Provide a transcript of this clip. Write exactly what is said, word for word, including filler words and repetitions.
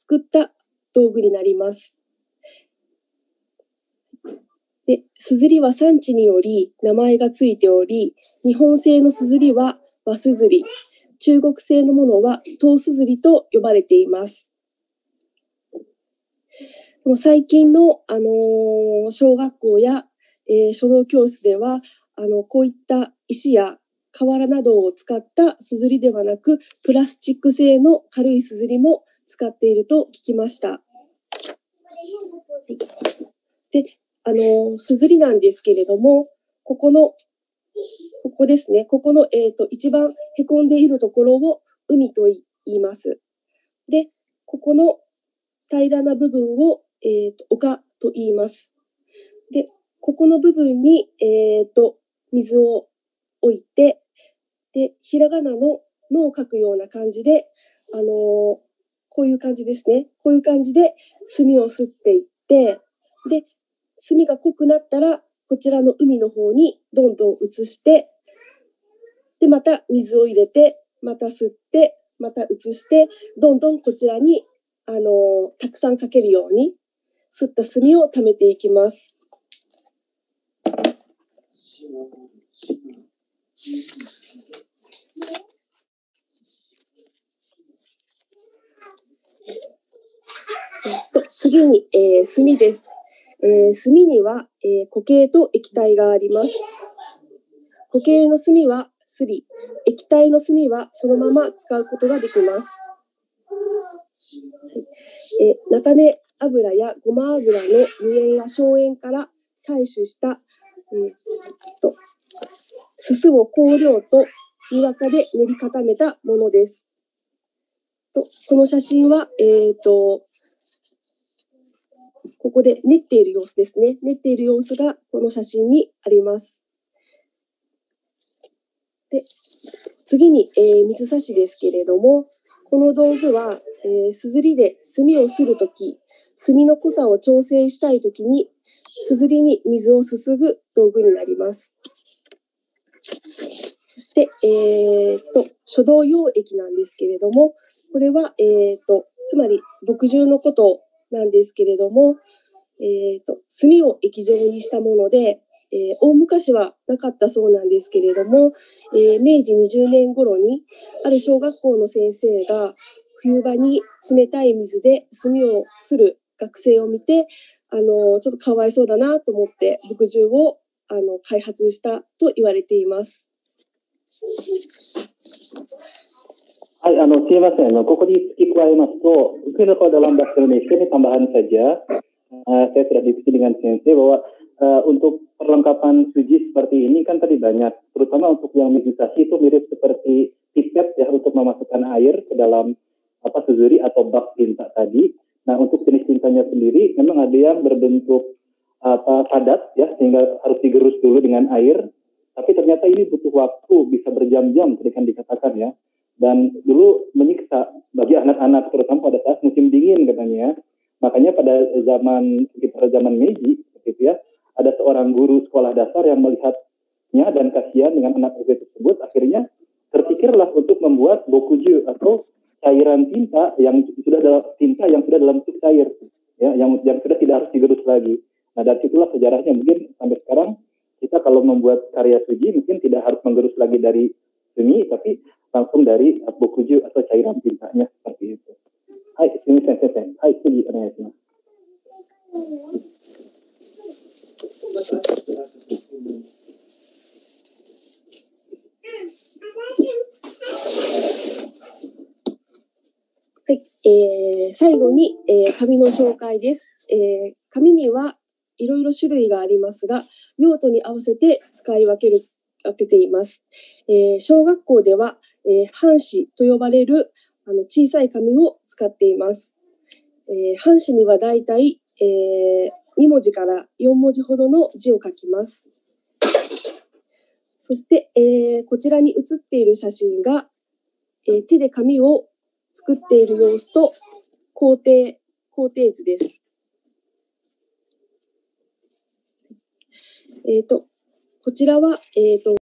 作った道具になります。で、硯は産地により名前がついており、日本製の硯は和硯、中国製のものは唐硯と呼ばれています。もう最近の、あのー小学校や、えー書道教室ではあのこういった石や瓦などを使った硯ではなく、プラスチック製の軽い硯も使っていると聞きました。で、あの硯なんですけれども、ここのここですね、ここの、えーと、一番へこんでいるところを海と言います。で、ここの平らな部分を、えーと、丘と言います。で、ここの部分に、えーと、水を置いて、で、ひらがなののを書くような感じで、あのーこういう感じですね。こういう感じで墨をすっていって、で、墨が濃くなったら、こちらの海の方にどんどん移して、で、また水を入れて、また吸って、また移して、どんどんこちらに、あのーたくさんかけるように、吸った墨を溜めていきます。と次に、えー、墨です。えー、墨には、えー、固形と液体があります。固形の墨はすり、液体の墨はそのまま使うことができます。はい、えー、菜種油やごま油の油煙や硝煙から採取した、えー、とすすを香料とにわかで練り固めたものです。とこの写真は、えーとここで練っている様子ですね。練っている様子がこの写真にあります。で、次に、えー、水差しですけれども、この道具は、えー、硯で墨をするとき、墨の濃さを調整したいときに、硯に水をすすぐ道具になります。そして、えー、と書道用液なんですけれども、これは、えー、とつまり墨汁のことなんですけれども、えー、と墨を液状にしたもので、えー、大昔はなかったそうなんですけれども、えー、めいじにじゅうねん頃にある小学校の先生が冬場に冷たい水で墨をする学生を見て、あのちょっとかわいそうだなと思って墨汁をあの開発したと言われています。 はい、あの、すいません。ここに付け加えますと、mungkin kalau dalam bahasa Indonesia ini tambahan saja, uh, saya sudah diskusi dengan sensei bahwa uh, untuk perlengkapan suji seperti ini kan tadi banyak, terutama untuk yang meditasi itu mirip seperti pipet ya untuk memasukkan air ke dalam apa suzuri atau bak tinta tadi. Nah, untuk jenis tintanya sendiri memang ada yang berbentuk apa padat ya sehingga harus digerus dulu dengan air. Tapi ternyata ini butuh waktu bisa berjam-jam tadi kan dikatakan ya. Dan dulu menyiksa bagi anak-anak terutama pada saat musim dingin katanya. Makanya pada zaman sekitar zaman Meiji gitu ya, ada seorang guru sekolah dasar yang melihatnya dan kasihan dengan anak S D tersebut, akhirnya terpikirlah untuk membuat bokuju atau cairan tinta yang sudah dalam tinta yang sudah dalam bentuk cair ya, yang yang sudah tidak harus digerus lagi. Nah, dari situlah sejarahnya mungkin sampai sekarang kita kalau membuat karya suji mungkin tidak harus menggerus lagi dari seni, tapi langsung dari bokuju atau cairan tintanya seperti itu. Hai, ini sensei. Hai, suji onegaishimasu. はい、えー、最後に、えー、紙の紹介です。えー、紙にはいろいろ種類がありますが、用途に合わせて使い分ける分けています。えー、小学校では、えー、半紙と呼ばれるあの小さい紙を使っています。えー、半紙にはだいたい、えー、にもじからよんもじほどの字を書きます。そして、えー、こちらに写っている写真が、えー、手で紙を作っている様子と工程、工程図です。えーと、こちらは、えーと